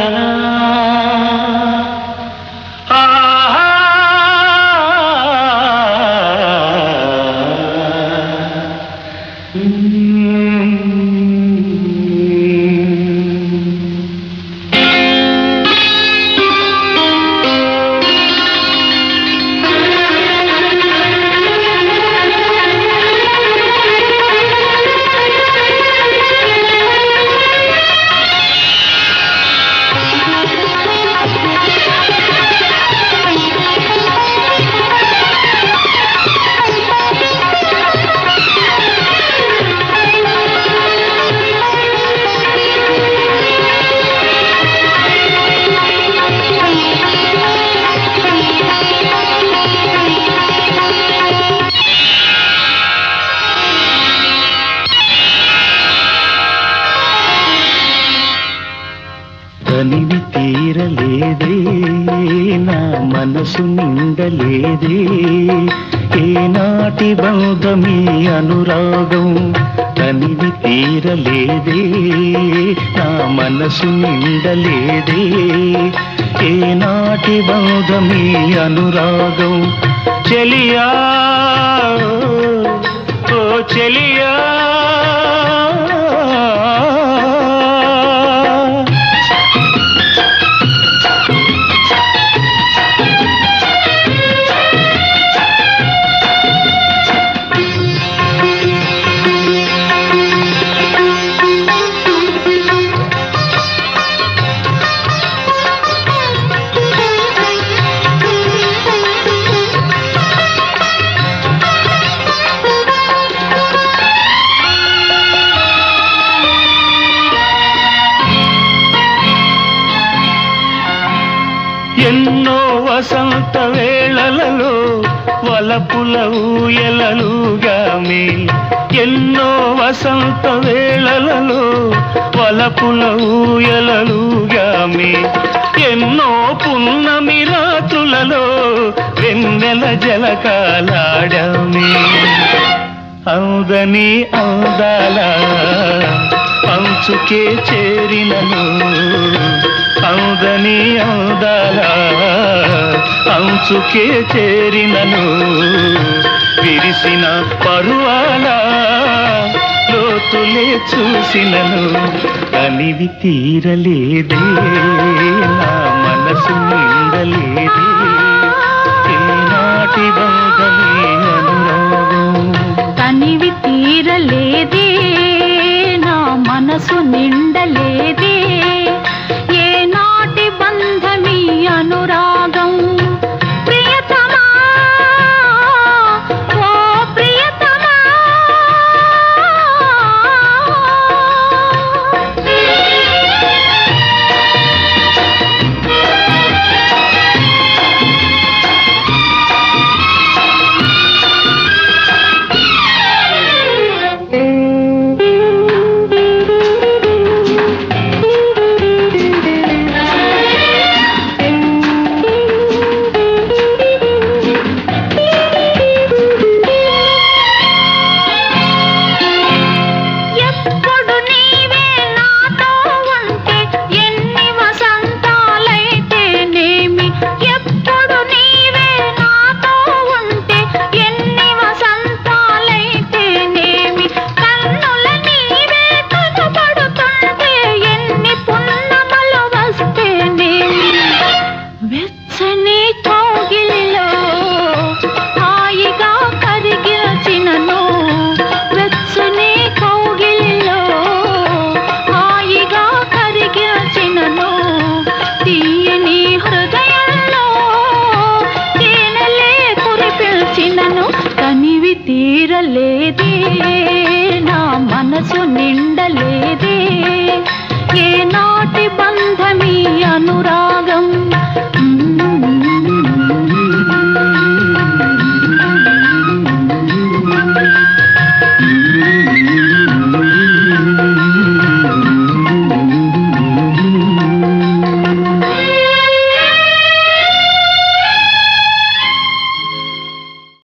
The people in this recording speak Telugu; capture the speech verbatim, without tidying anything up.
తనివి తీరలేదే నా మనసు నిండలేదే ఏనాటి బంధమీ అనురాగం తనివి తీరలేదే నా మనసు నిండలేదే ఏనాటి బంధమీ అనురాగం చెలియా ఓ చెలియా ఎన్నో వసంత వేళలలో వలపుల ఊయలలుగామే ఎన్నో వసంత వేళలలో వలపుల ఊయలలుగామే ఎన్నో పున్నమి రాత్రులలో వెన్నెల జలకాలాడామే అందని అందాల పంచుకే చేరినను అందని అందాల అంచుకే చేరినను విరిసిన పరువాల లోతులే చూసినను తనివి తీరలేదే నా మనసు నిండలేదే ఏనాటి బంధమే అనురాగం తనివి తీరలేదే నా మనసు నిండలేదే ఏనాటి బంధమీ అనురాగం ప్రియతమా ఓ ప్రియతమా తీరలేదే నా మనసు నిండా